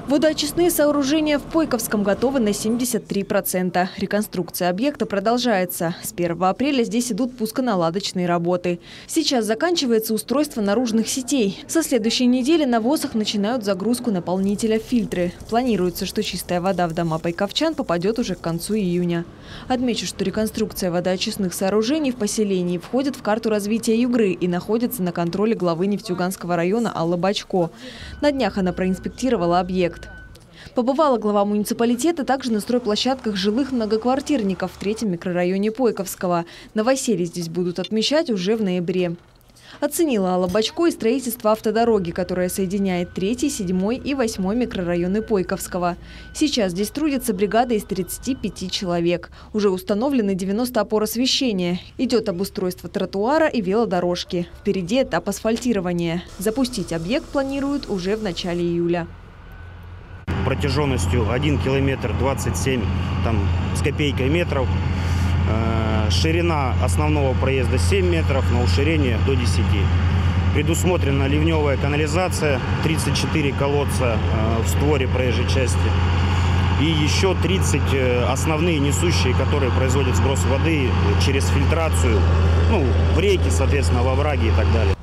Водоочистные сооружения в Пойковском готовы на 73%. Реконструкция объекта продолжается. С 1 апреля здесь идут пусконаладочные работы. Сейчас заканчивается устройство наружных сетей. Со следующей недели на ВОСах начинают загрузку наполнителя в фильтры. Планируется, что чистая вода в дома пайковчан попадет уже к концу июня. Отмечу, что реконструкция водоочистных сооружений в поселении входит в карту развития Югры и находится на контроле главы Нефтеюганского района Аллы Бачко. На днях она проинспектировала объект. Побывала глава муниципалитета также на стройплощадках жилых многоквартирников в 3-м микрорайоне Пойковского. Новоселье здесь будут отмечать уже в ноябре. Оценила Алла Бачко и строительство автодороги, которая соединяет 3-й, 7-й и 8-й микрорайоны Пойковского. Сейчас здесь трудится бригада из 35 человек. Уже установлены 90 опор освещения. Идет обустройство тротуара и велодорожки. Впереди этап асфальтирования. Запустить объект планируют уже в начале июля. Протяженностью 1 километр 27 с копейкой метров. Ширина основного проезда 7 метров, на уширение до 10. Предусмотрена ливневая канализация, 34 колодца в створе проезжей части. И еще 30 основные несущие, которые производят сброс воды через фильтрацию, в реки, соответственно, во овраги и так далее.